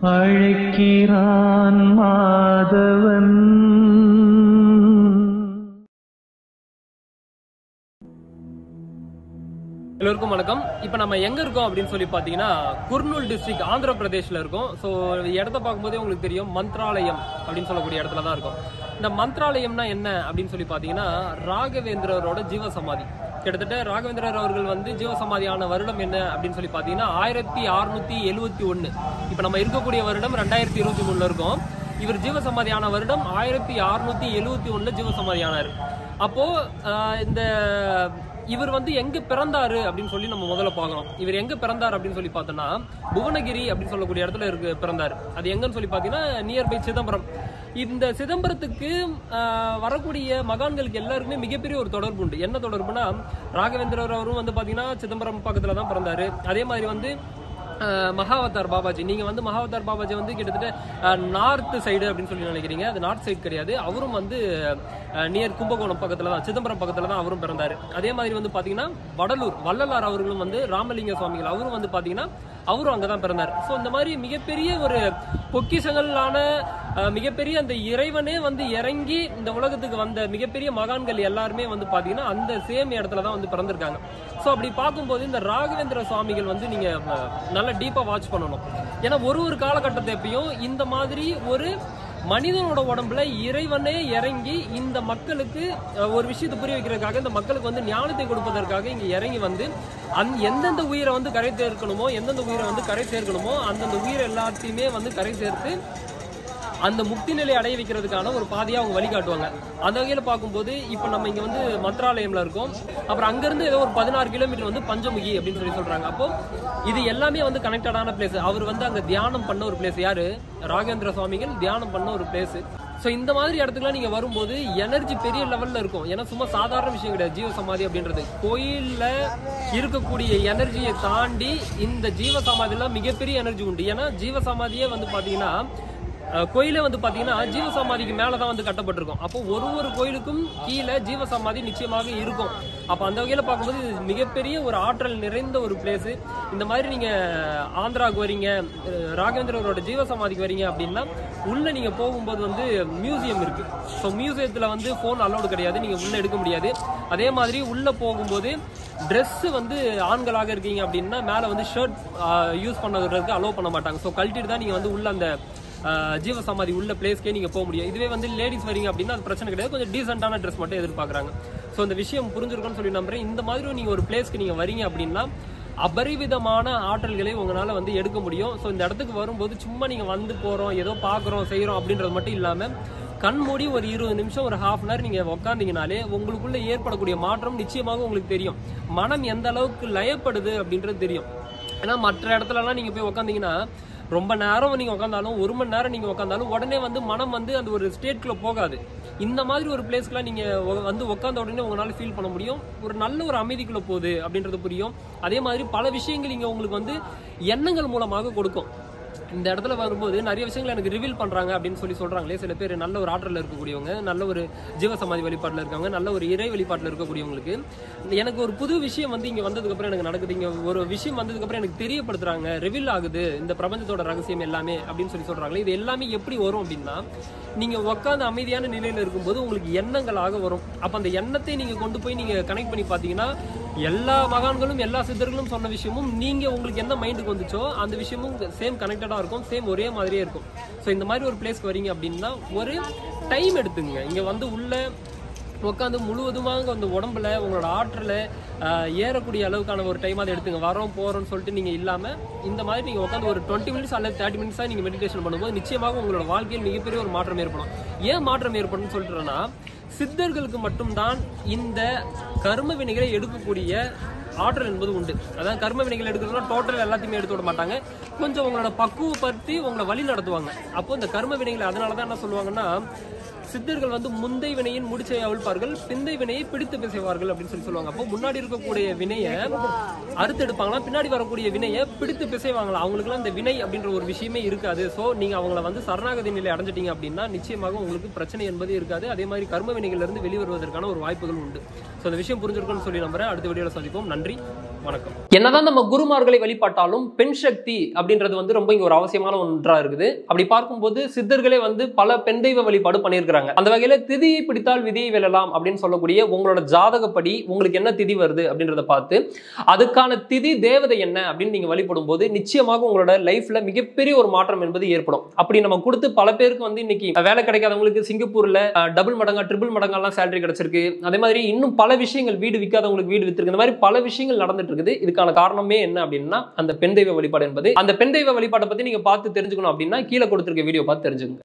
அழைக்கிறான் மாதவன். எல்லோருக்கும் வணக்கம். இப்போ நம்ம எங்க இருக்கோம் அப்படின்னு சொல்லி பாத்தீங்கன்னா குர்னூல் டிஸ்ட்ரிக்ட் ஆந்திர பிரதேஷ்ல இருக்கோம். ஸோ இடத்த பார்க்கும்போதே உங்களுக்கு தெரியும், மந்த்ராலயம் அப்படின்னு சொல்லக்கூடிய இடத்துல தான் இருக்கும். இந்த மந்த்ராலயம்னா என்ன அப்படின்னு சொல்லி பாத்தீங்கன்னா ராகவேந்திரரோட ஜீவசமாதி. கிட்டத்தட்ட ராகவேந்திரர் அவர்கள் வந்து ஜீவசமாதியான வருடம் என்ன அப்படின்னு சொல்லி பாத்தீங்கன்னா 1671. இப்போ நம்ம இருக்கக்கூடிய வருடம் 2023 இருக்கோம். இவர் ஜீவசமாதியான வருடம் 1671 ஜீவசமாதியானார். அப்போ இந்த இவர் வந்து எங்க பிறந்தாரு அப்படின்னு சொல்லி நம்ம முதல்ல பார்க்கணும். இவர் எங்க பிறந்தார் அப்படின்னு சொல்லி பார்த்தோம்னா புவனகிரி அப்படின்னு சொல்லக்கூடிய இடத்துல பிறந்தாரு. அது எங்கன்னு சொல்லி பார்த்தீங்கன்னா நியர்பை சிதம்பரம். இந்த சிதம்பரத்துக்கு வரக்கூடிய மகான்களுக்கு எல்லாருக்குமே மிகப்பெரிய ஒரு தொடர்பு உண்டு. என்ன தொடர்புனா, ராகவேந்திரர் அவரும் வந்து பாத்தீங்கன்னா சிதம்பரம் பக்கத்துல தான் பிறந்தாரு. அதே மாதிரி வந்து மகாவதார் பாபாஜி, நீங்க வந்து மகாவதார் பாபாஜி வந்து கிட்டத்தட்ட நார்த் சைடு அப்படின்னு சொல்லி நினைக்கிறீங்க. அது நார்த் சைடு கிடையாது. அவரும் வந்து நியர் கும்பகோணம் பக்கத்துல தான், சிதம்பரம் பக்கத்துல தான் அவரும் பிறந்தாரு. அதே மாதிரி வந்து பாத்தீங்கன்னா வடலூர் வள்ளலார் அவர்களும் வந்து ராமலிங்க சுவாமிகள் அவரும் வந்து பாத்தீங்கன்னா அவரும் அங்கதான் பிறந்தார். ஸோ இந்த மாதிரி மிகப்பெரிய ஒரு பொக்கிஷங்களான மிகப்பெரிய அந்த இறைவனே வந்து இறங்கி இந்த உலகத்துக்கு வந்த மிகப்பெரிய மகான்கள் எல்லாருமே வந்து பாத்தீங்கன்னா அந்த சேம் இடத்துல தான் வந்து பிறந்திருக்காங்க. ஸோ அப்படி பார்க்கும்போது இந்த ராகவேந்திர சுவாமிகள் வந்து நீங்க நல்லா டீப்பா வாட்ச் பண்ணணும். ஏன்னா ஒரு காலகட்டத்தை எப்பயும் இந்த மாதிரி ஒரு மனிதனோட உடம்புல இறைவனே இறங்கி இந்த மக்களுக்கு ஒரு விஷயத்தை புரிய வைக்கிறதுக்காக, இந்த மக்களுக்கு வந்து ஞானத்தை கொடுப்பதற்காக இங்க இறங்கி வந்து எந்தெந்த உயிரை வந்து கரை சேர்க்கணுமோ, எந்தெந்த உயிரை வந்து கரை சேர்க்கணுமோ அந்தந்த உயிரை எல்லாத்தையுமே வந்து கரை சேர்த்து அந்த முக்தி நிலை அடைய வைக்கிறதுக்கான ஒரு பாதையை அவங்க வழிகாட்டுவாங்க. அந்த வகையில் பார்க்கும்போது இப்போ நம்ம இங்க வந்து மந்த்ராலயம்ல இருக்கோம். அப்புறம் அங்கிருந்து ஏதோ ஒரு 16 கிலோமீட்டர் வந்து பஞ்சமுகி அப்படின்னு சொல்லி சொல்றாங்க. அப்போ இது எல்லாமே வந்து கனெக்டடான பிளேஸ். அவர் வந்து அங்க தியானம் பண்ண ஒரு பிளேஸ். யாரு? ராகவேந்திர சுவாமிகள் தியானம் பண்ண ஒரு பிளேஸ். ஸோ இந்த மாதிரி இடத்துக்குலாம் நீங்க வரும்போது எனர்ஜி பெரிய லெவல்ல இருக்கும். ஏன்னா சும்மா சாதாரண விஷயம் கிடையாது ஜீவசமாதி அப்படின்றது. கோயில்ல இருக்கக்கூடிய எனர்ஜியை தாண்டி இந்த ஜீவசமாதியில மிகப்பெரிய எனர்ஜி உண்டு. ஏன்னா ஜீவசமாதியே வந்து பாத்தீங்கன்னா கோயிலே வந்து பாத்தீங்கன்னா ஜீவசமாதிக்கு மேலதான் வந்து கட்டப்பட்டிருக்கும். அப்போ ஒரு கோயிலுக்கும் கீழே ஜீவசமாதி நிச்சயமாக இருக்கும். அப்ப அந்த வகையில பார்க்கும்போது இது மிகப்பெரிய ஒரு ஆற்றல் நிறைந்த ஒரு பிளேஸ். இந்த மாதிரி நீங்க ஆந்திராவுக்கு வரீங்க, ராகவேந்திரரோட ஜீவசமாதிக்கு வரீங்க அப்படின்னா உள்ள நீங்க போகும்போது வந்து மியூசியம் இருக்கு. ஸோ மியூசியத்துல வந்து போன் அலோடு கிடையாது, நீங்க உள்ள எடுக்க முடியாது. அதே மாதிரி உள்ள போகும்போது ட்ரெஸ் வந்து ஆண்களாக இருக்கீங்க அப்படின்னா மேல வந்து ஷர்ட் யூஸ் பண்ணுறதுக்கு அலோவ் பண்ண மாட்டாங்க. ஸோ கழட்டிட்டு தான் நீங்க வந்து உள்ள அந்த ஜீவசமாதி உள்ள பிளேஸ்க்கே நீங்க போக முடியும். இதுவே வந்து லேடிஸ் வரீங்க அப்படின்னா அது பிரச்சனை கிடையாது, கொஞ்சம் டீசென்டான ட்ரெஸ் மட்டும் எதிர்பார்க்கறாங்க. ஸோ இந்த விஷயம் புரிஞ்சிருக்கும்னு சொல்லி நம்புறேன். இந்த மாதிரி நீங்க ஒரு பிளேஸ்க்கு நீங்க வரீங்க அப்படின்னா அபரிவிதமான ஆற்றல்களை உங்களால வந்து எடுக்க முடியும். ஸோ இந்த இடத்துக்கு வரும்போது சும்மா நீங்க வந்து போறோம், ஏதோ பாக்குறோம் செய்யறோம் அப்படின்றது மட்டும் இல்லாம கண் மூடி ஒரு 20 நிமிஷம் ஒரு ½ hour நீங்க உட்காந்தீங்கனாலே உங்களுக்குள்ள ஏற்படக்கூடிய மாற்றம் நிச்சயமாக உங்களுக்கு தெரியும். மனம் எந்த அளவுக்கு லயப்படுது அப்படின்றது தெரியும். ஏன்னா மற்ற இடத்துலலாம் நீங்க போய் உட்காந்தீங்கன்னா ரொம்ப நேரம் நீங்க உட்காந்தாலும் 1 மணி நேரம் நீங்க உட்காந்தாலும் உடனே வந்து மனம் வந்து அந்த ஒரு ஸ்டேட்குள்ள போகாது. இந்த மாதிரி ஒரு பிளேஸ்க்குலாம் நீங்க வந்து உட்காந்த உடனே உங்களால ஃபீல் பண்ண முடியும். ஒரு நல்ல ஒரு அமைதிக்குள்ள போகுது அப்படின்றது புரியும். அதே மாதிரி பல விஷயங்கள் இங்க உங்களுக்கு வந்து எண்ணங்கள் மூலமாக கொடுக்கும். இந்த இடத்துல வரும்போது நிறைய விஷயங்கள் எனக்கு ரிவீல் பண்றாங்க அப்படின்னு சொல்லி சொல்றாங்களே சில பேர். நல்ல ஒரு ஆற்றல் இருக்கக்கூடியவங்க, நல்ல ஒரு ஜீவசமாதி வழிபாட்டில் இருக்காங்க, நல்ல ஒரு இறை வழிபாட்டில் இருக்கக்கூடியவங்களுக்கு எனக்கு ஒரு புது விஷயம் வந்து இங்க வந்ததுக்கு அப்புறம் எனக்கு நடக்குது. இங்க ஒரு விஷயம் வந்ததுக்கு அப்புறம் எனக்கு தெரியப்படுத்துறாங்க, ரிவீல் ஆகுது இந்த பிரபஞ்சத்தோட ரகசியம் எல்லாமே அப்படின்னு சொல்லி சொல்றாங்களே. இது எல்லாமே எப்படி வரும் அப்படின்னா, நீங்க உட்காந்து அமைதியான நிலையில இருக்கும்போது உங்களுக்கு எண்ணங்களாக வரும். அப்ப அந்த எண்ணத்தை நீங்க கொண்டு போய் நீங்க கனெக்ட் பண்ணி பாத்தீங்கன்னா எல்லா மகான்களும் எல்லா சித்தர்களும் சொன்ன விஷயமும் நீங்க உங்களுக்கு என்ன மைண்டுக்கு வந்துச்சோ அந்த விஷயமும் சேம் கனெக்டடா இருக்கும், சேம் ஒரே மாதிரியே இருக்கும். ஸோ இந்த மாதிரி ஒரு பிளேஸ்க்கு வரீங்க அப்படின்னா ஒரு டைம் எடுத்துங்க. இங்க வந்து உள்ள உட்காந்து முழுவதுமாக அந்த உடம்புல உங்களோட ஆற்றலை ஏறக்கூடிய அளவுக்கான ஒரு டைம் அதை எடுத்துங்க. வரோம் போறோம்னு சொல்லிட்டு நீங்க இல்லாம இந்த மாதிரி நீங்க உட்காந்து ஒரு 20 மினிட்ஸ் அல்லது 30 மினிட்ஸா நீங்க மெடிடேஷன் பண்ணும்போது நிச்சயமாக உங்களோட வாழ்க்கையில் மிகப்பெரிய ஒரு மாற்றம் ஏற்படும். ஏன் மாற்றம் ஏற்படும் சொல்லிட்டுனா, சித்தர்களுக்கு மட்டும்தான் இந்த கர்ம வினைகளை எடுக்கக்கூடிய ஆற்றல் என்பது உண்டு. அதாவது கர்ம வினைகள் எடுக்கிறதுனா டோட்டல் எல்லாத்தையுமே எடுத்து விட மாட்டாங்க, கொஞ்சம் உங்களோட பக்குவப்படுத்தி உங்களை வழி நடத்துவாங்க. அப்போ இந்த கர்ம வினைகளை அதனாலதான் என்ன சொல்லுவாங்கன்னா, சித்தர்கள் வந்து முந்தை வினையின் முடிச்சை அவிழ்ப்பார்கள், பிந்தை வினையை பிடித்து பேசுவார்கள் அப்படின்னு சொல்லுவாங்க. அப்போ முன்னாடி இருக்கக்கூடிய வினையை அறுத்து எடுப்பாங்களாம், பின்னாடி வரக்கூடிய வினையை பிடித்து பிசைவாங்களாம். அவங்களுக்குலாம் இந்த வினை அப்படின்ற ஒரு விஷயமே இருக்காது. ஸோ நீங்க அவங்களை வந்து சரணாகதி நிலை அடைஞ்சிட்டீங்க அப்படின்னா நிச்சயமாக உங்களுக்கு பிரச்சனை என்பது இருக்காது. அதே மாதிரி கர்ம வினைகள்ல இருந்து வெளிவருவதற்கான ஒரு வாய்ப்புகள் உண்டு. ஸோ அந்த விஷயம் புரிஞ்சிருக்கும்னு சொல்லி நம்புறேன். அடுத்த வீடியோல சந்திப்போம். நன்றி. வணக்கம். என்னதான் நம்ம குருமார்களை வழிபாட்டாலும் பெண் சக்தி அப்படின்றது வந்து ரொம்ப இங்க ஒரு அவசியமான ஒன்றா இருக்குது. அப்படி பார்க்கும்போது சித்தர்களே வந்து பல பெண் தெய்வ வழிபாடு பண்ணியிருக்கிறாங்க. அந்த வகையில திதியை பிடித்தால் விதியை வெல்லலாம் அப்படின்னு சொல்லக்கூடிய உங்களோட ஜாதகப்படி உங்களுக்கு என்ன திதி வருது அப்படின்றத பார்த்து அதுக்கான திதி தேவதை என்ன அப்படின்னு நீங்க வழிபடும் போது நிச்சயமாக உங்களோட லைஃப்ல மிகப்பெரிய ஒரு மாற்றம் என்பது ஏற்படும். அப்படி நம்ம கொடுத்து பல பேருக்கு வந்து இன்னைக்கு வேலை கிடைக்காதவங்களுக்கு சிங்கப்பூர்ல டபுள் மடங்கா ட்ரிபிள் மடங்கெல்லாம் சேலரி கிடைச்சிருக்கு. அதே மாதிரி இன்னும் பல விஷயங்கள், வீடு விற்காதவங்களுக்கு வீடு வித்திருக்கு. இந்த மாதிரி பல விஷயங்கள் நடந்துட்டு இருக்குது. இதுக்கான காரணமே என்ன அப்படின்னா அந்த பெண் தெய்வ வழிபாடு என்பது. அந்த பெண் தெய்வ வழிபாட்டை பத்தி நீங்க பார்த்து தெரிஞ்சுக்கணும் அப்படின்னா கீழே கொடுத்திருக்க வீடியோ பார்த்து தெரிஞ்சுக்கோங்க.